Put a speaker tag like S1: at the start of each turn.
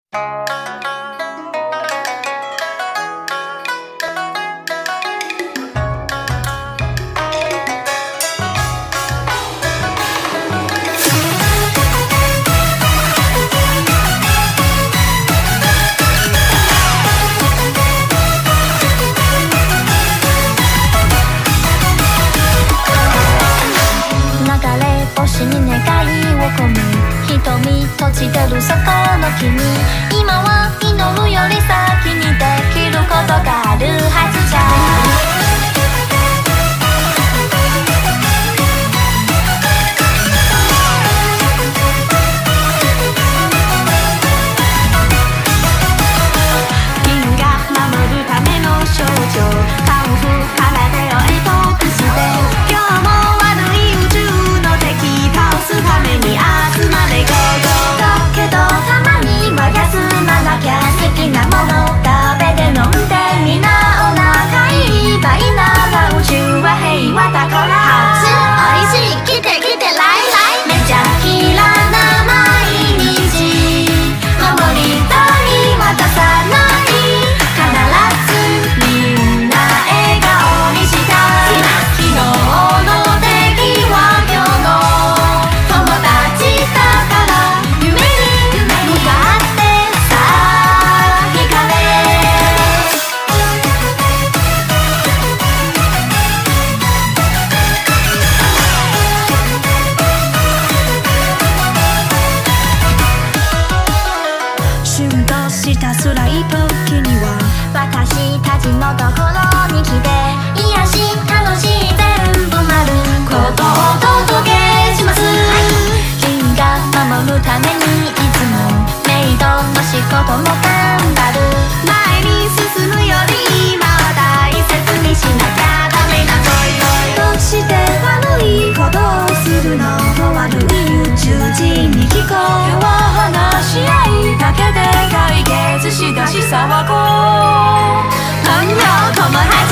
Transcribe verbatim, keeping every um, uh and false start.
S1: 星に願いを込め瞳閉じてるそこの君、今は祈るより先にできることがあるはずじゃ。銀が守るための少女、カンフー空手を英国して、今日も悪い宇宙倒すために集まれゴーゴーだけどたまには休まなきゃ、好きなもの食べて飲んでみんなお腹いっぱいなら宇宙は平和だから初おいしい来て来てライライめちゃキラな毎日守りたい渡さない必ずみんな笑顔にしたい昨日の出来は今日の友達だから夢に向かってさあ光れシュンとした辛い時には私たちのところに来て癒し楽しい全部なることをお届けします。銀が守るためにいつもメイドの仕事も頑張る。前に進むより今は大切にしなきゃダメな恋。どうして悪いことをするのと悪い宇宙人に聞こう。今日は話し合いだけで解決したし騒ごう。朋友，我们还